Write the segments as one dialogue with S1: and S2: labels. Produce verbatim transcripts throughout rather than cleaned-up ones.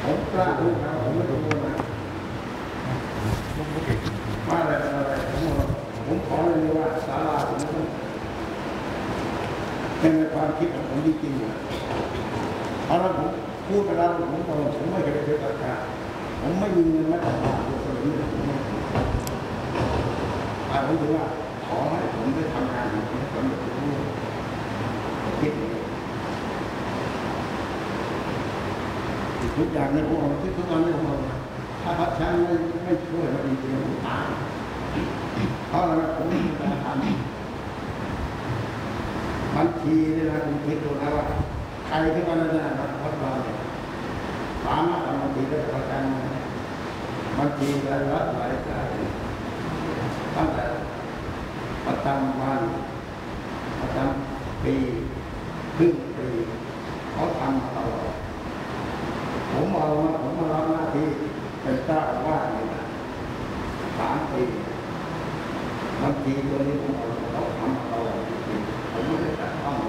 S1: ผมกล้าพูดนะผมไม่ต้องพูดนะว่าอะไรอะไรผมผมขอเลยว่าศาลาผมเป็นความคิดของผมจริงๆเพราะนั้นผมพูดไปแล้วผมบอกผมไม่เคยเจอประกาศผมไม่มีเงินแม้แต่บาทเดียวเลยแต่ผมถือว่าขอให้ผมได้ทำงานของผมสำเร็จทุกเรื่องคิดทุกอย่างในผมคิดทุกวันในผมถ้าพระช่างไม่ไม่ช่วยมาจริงๆผมตายเพราะอะไรผมไม่มีการทำบางทีเนี่ยนะผมคิดดูนะว่าใครที่วันนั้นนะวัดเราเนี่ยสามารถทำบางทีได้ประกันบางทีรายรับรายจ่ายตั้งแต่ประจำวันประจำปีครึ่งปีเขาทำมาตลอดผมเอาผมมารับหน้าที่เป็นเจ้าอาวาสเนี่ยสามปีบางทีตัวนี้ผมเอาเขาทำมาตลอดผมไม่ได้แต่ต้อง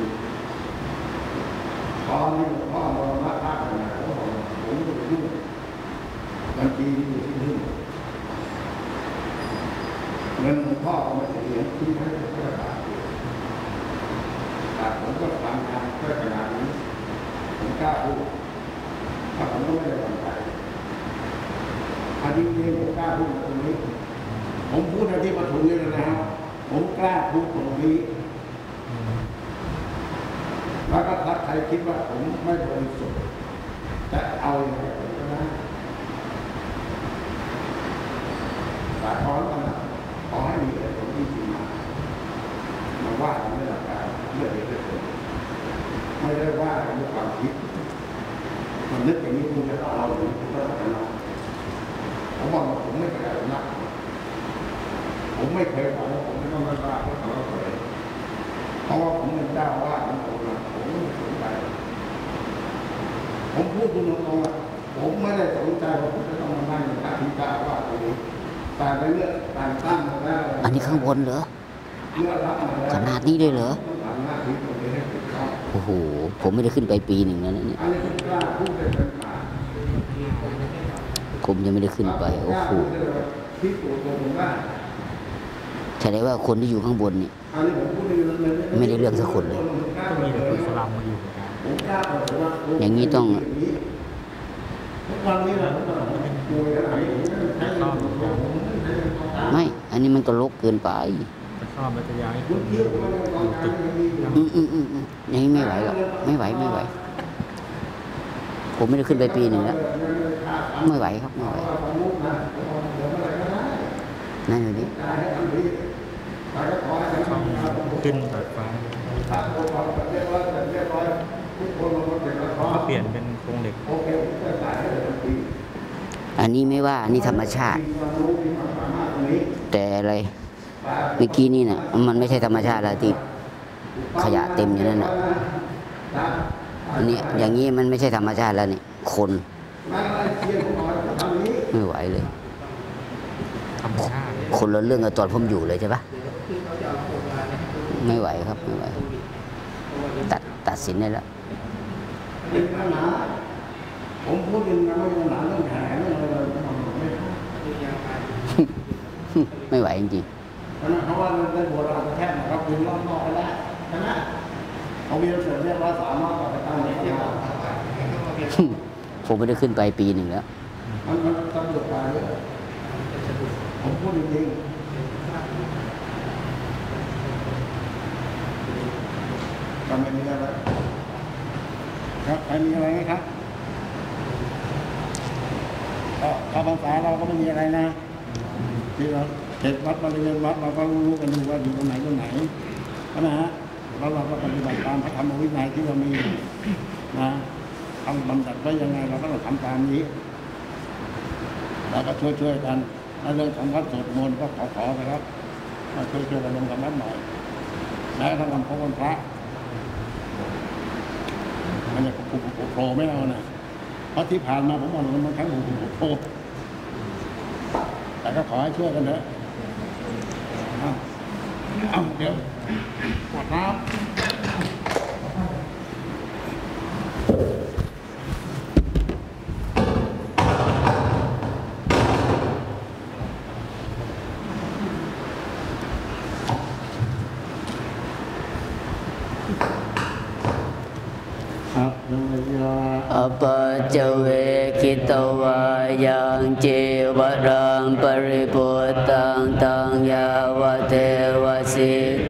S1: ตอนนี้หลวงพ่อมรณภาพเนี่ยผมบอกผมไม่ได้ยุ่งบางทีอยู่ที่นี่เงินหลวงพ่อเอามาเสียที่ให้พระบาทแต่ผมก็ทำงานเพื่อขนาดนี้ผมกล้าพูดถ้าผมก็ไม่ได้หวังใจอันนี้เองผมกล้าพูดตรงนี้ผมพูดในที่ประชุมนี่นะครับผมกล้าพูดตรงนี้แล้วก็ถ้าใครคิดว่าผมไม่บริสุทธิ์จะเอาอย่างไรผมก็ได้แต่ขอแล้วนะขอให้มีเหตุผลที่จริงมามาว่าในหลักการเมื่อเหตุผลไม่ได้ว่าด้วยความคิดมันนึกอย่างนี้คุณจะเอาหรือคุณจะเอาเราผมบอกว่าผมไม่เคยนักผมไม่เคยบอกว่าผมไม่ต้องมาว่าเพราะเขาเลยเพราะว่าผมเป็นเจ้าว่าของผมนะผมไม่สนใจผมพูดตรงๆว่าผมไม่ได้สนใจว่าผมจะต้องมานั่งในที่เจ้าว่าตรงนี้แต่ในเรื่องต่างตั้งมาแล้ว
S2: อันนี้ข้างบนเหรอขนาดนี้เลยเหรอโอ้โหผมไม่ได้ขึ้นไปปีหนึ่งแล้วนะเนี่ยผมยังไม่ได้ขึ้นไปโอ้โหแสดงว่าคนที่อยู่ข้างบนนี่ไม่ได้เรื่องสักคนเลยอย่างนี้ต้องไม่อันนี้มันก็ลกเกินไป
S3: จะชอบมันจะย้ายคนอยู่ตึก
S2: อืมอืมอืมอืมอย่างนี้ไม่ไหวหรอกไม่ไหวไม่ไหวผมไม่ได้ขึ้นไปปีหนึ่งแล้วไม่ไหวครับไม่ไหวนั่นเลยดิ
S3: ขึ้นแบบฟ้าก็เปลี่ยนเป็นโครงเหล็ก
S2: อันนี้ไม่ว่าอันนี้ธรรมชาติแต่อะไรเมื่อกี้นี่น่ะมันไม่ใช่ธรรมชาติแล้วที่ขยะเต็มอยู่นั่นน่ะอันนี้อย่างนี้มันไม่ใช่ธรรมชาติแล้วนี่คนไม่ไหวเลยคนละเรื่องกับตอนผมอยู่เลยใช่ปะไม่ไหวครับไม่ไหวตัดตัดสินได้แล้ว
S1: ผมพูดเรื่องอะไรหนาเรื่องแผลเรื่องอะไร
S2: ไม่ไหวจริง
S1: ๆเพราะนั้นเขาว่าในโบราณแค่เราคุณรอบนอกแล้วใช่ไหมเขามีเสร็จเรียบร้อยสามารถต่อไปตั้งในที่เรา
S2: ผมไม่ได้ขึ้นไปปีหนึ่งแล้ว
S1: มันมันตำรวจมาเยอะผมพูดจริงๆทำไมมีอะไรครับใครมีอะไรไหมครับก็ข้าพเจ้าเราก็ไม่มีอะไรนะที่เราเขตวัดบริเวณวัดเราก็รู้กันอยู่ว่าอยู่ตรงไหนตรงไหนนะฮะแล้วเราก็ปฏิบัติตามพระธรรมวินัยที่เรามีนะทำบัญญัติไว้ยังไงเราก็ต้องทำตามนี้แล้วก็ช่วยๆกันในเรื่องของวัดสวดมนต์ก็ขอขอไปครับมาช่วยๆกันลงกับวัดหน่อยแล้วถ้าวันพระวันพระมันจะปุบโผล่ไม่เอานะเพราะที่ผ่านมาผมบอกมันครั้งปุบโผล่แต่ก็ขอให้ช่วยกันเถอะเอาเดี๋ยวกดน้ำ
S2: อปัจจเวคิตวายังเจวรังปริปุตตังตังยาวเทวสิ